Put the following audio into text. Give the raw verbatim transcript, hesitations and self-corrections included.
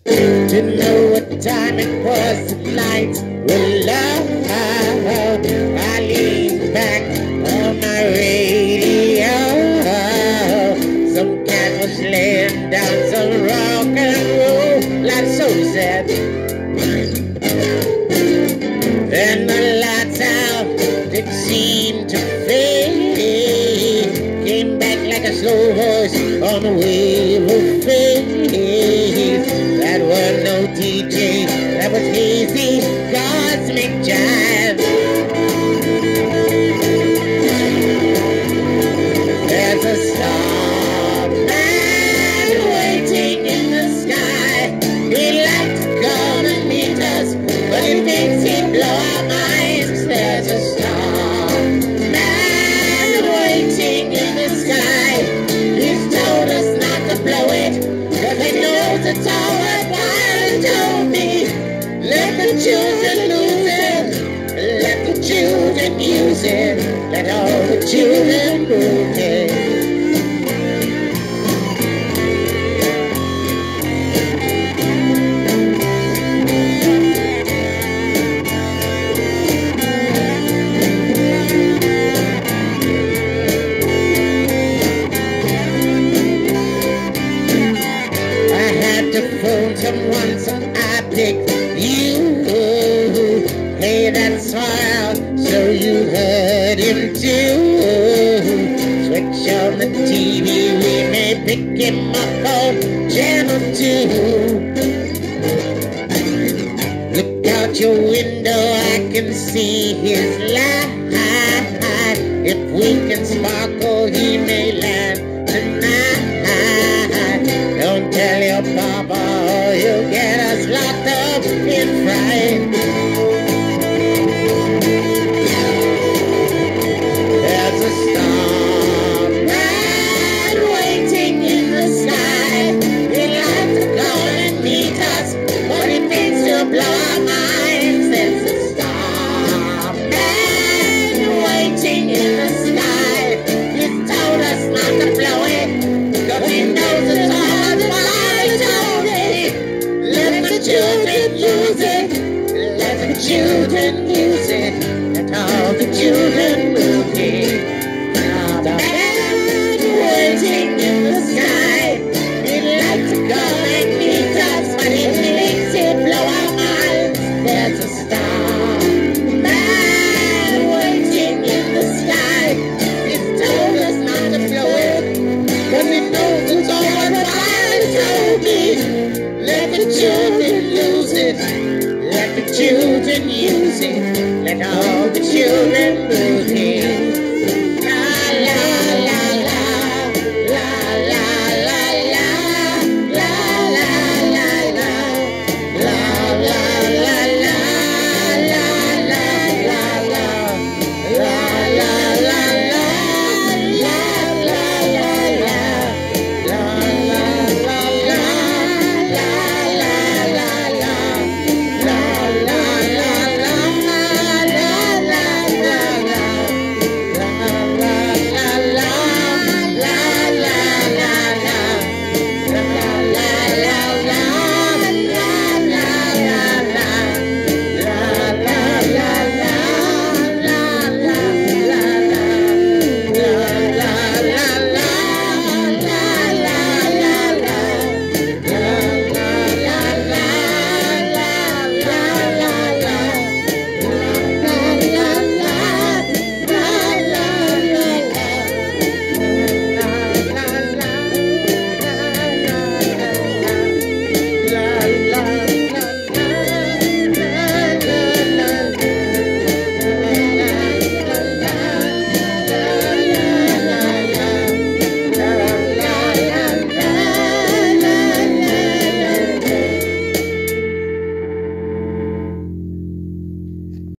To know what time it was, the lights were low. I leaned back on my radio. Some cat was laying down some rock and roll, like so sad. Then the lights out did seem to fade. Came back like a slow voice on a wave of fate. That was no D J, that was hazy cosmic jive. There's a starman waiting in the sky. He'd like to come and meet us, but it makes him blow our minds. There's a starman waiting in the sky. He's told us not to blow it, cause he knows it's all worthwhile. Told me, let the children lose it, let the children use it, let all the children move it. Phone someone, so I picked you. Hey, that's wild, so you heard him too. Switch on the T V, we may pick him up on channel two. Look out your window, I can see his light. If we can sparkle, he may land tonight. Don't tell your papa or you'll get us locked up in fright. There's a starman waiting in the sky. He'd like to come and meet us, but he thinks he'll blow our minds. There's a starman waiting in the sky. He's told us not to blow it, cause he knows it's all. Children use it, let the children use it, let all the children move it. Now the man waiting in the sky, he'd like to come and meet us, but he thinks he'll blow our minds. There's a starman waiting in the sky. He's told us not to blow it, cause he knows it's all worthwhile. He told me, let the children lose it, let the children use it, let all the children